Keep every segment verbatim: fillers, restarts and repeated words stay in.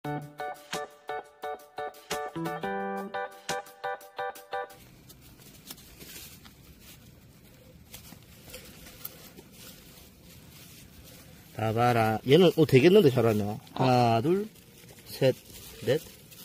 다 봐라. 얘는 어 되겠는데 잘하냐. 하나, 둘, 셋, 넷.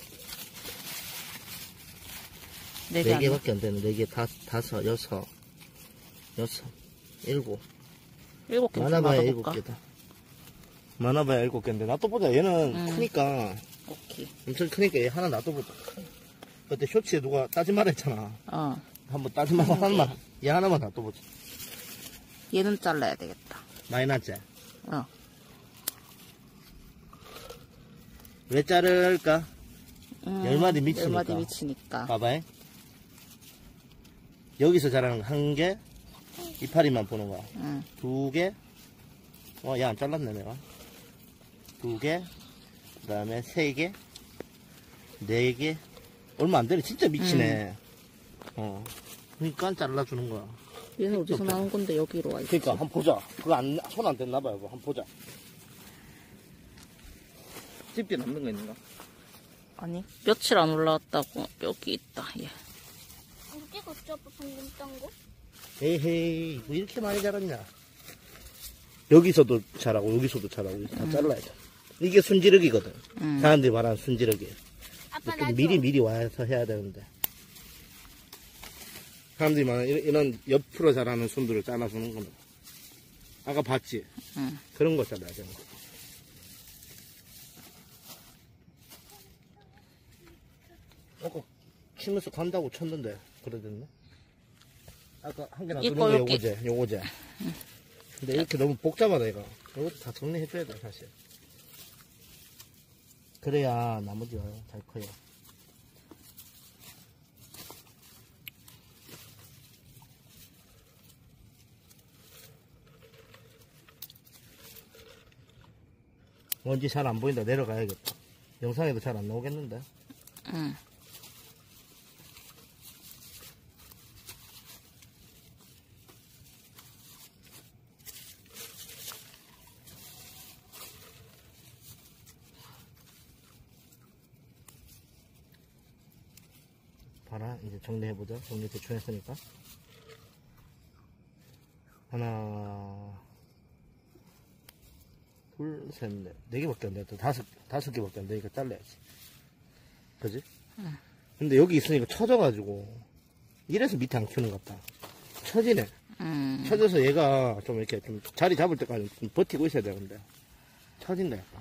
네 개 네 개밖에 안 되네. 네 개, 다, 다섯, 여섯, 여섯, 일곱. 일곱 개 많아봐야 일곱 개다. 많아봐야 일곱 개인데 놔둬보자. 얘는 음. 크니까. 오케이. 엄청 크니까 얘 하나 놔둬보자. 그때 쇼츠에 누가 따지 마라 했잖아. 어. 한번 따지 마라 하나만. 얘 하나만 놔둬보자. 얘는 잘라야 되겠다. 많이 났지? 어. 왜 자를까? 음, 열 마디 미치니까. 열 마디 미치니까. 봐봐. 여기서 자라는 한 개, 이파리만 보는 거야. 응. 두 개, 어, 얘 안 잘랐네, 내가. 두 개, 그 다음에 세 개, 네 개, 얼마 안 되네. 진짜 미치네. 음. 어. 그러니까 잘라주는 거야. 얘는 어디서 나온 건데 여기로 와 있지? 그러니까, 한번 보자. 그거 안, 손 안 댔나 봐요. 한번 보자. 집게 남는 거 있는가? 아니, 며칠 안 올라왔다고. 여기 있다, 얘. 어디 갔지, 아빠 방금 딴 거? 에헤이, 뭐 이렇게 많이 자랐냐. 여기서도 자라고, 여기서도 자라고, 다 음. 잘라야 돼. 이게 순지르기거든. 음. 사람들이 말하는 순지르기. 아빠, 나 미리 미리 와서 해야 되는데. 사람들이 말하는 이런, 이런 옆으로 자라는 순들을 잘라주는 거는. 아까 봤지? 응. 그런 거 잘라야 되는 거. 아까 치면서 간다고 쳤는데, 그래 됐네. 아까 한 개 놔두는 게 요거제, 요거제. 응. 근데 이렇게 너무 복잡하다, 이거. 이것도 다 정리해줘야 돼, 사실. 그래야 나머지가 잘 커요. 뭔지 잘 안 보인다. 내려가야겠다. 영상에도 잘 안 나오겠는데. 응. 봐라. 이제 정리해보자. 정리 대충 했으니까. 하나, 둘, 셋, 넷. 네 개밖에 안 돼. 다섯, 다섯 개밖에 안 되니까 잘라야지. 그지? 응. 근데 여기 있으니까 처져가지고. 이래서 밑에 안 키우는 것 같다. 처지네. 음. 처져서 얘가 좀 이렇게 좀 자리 잡을 때까지 좀 버티고 있어야 되는데. 처진다, 약간.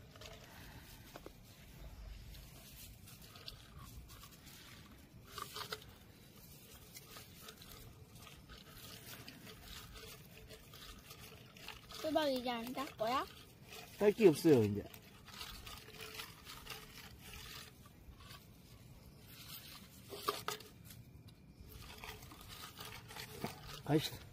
수박 이제 안 딸 거야? 딸 게 없어요, 이제. 가입시다.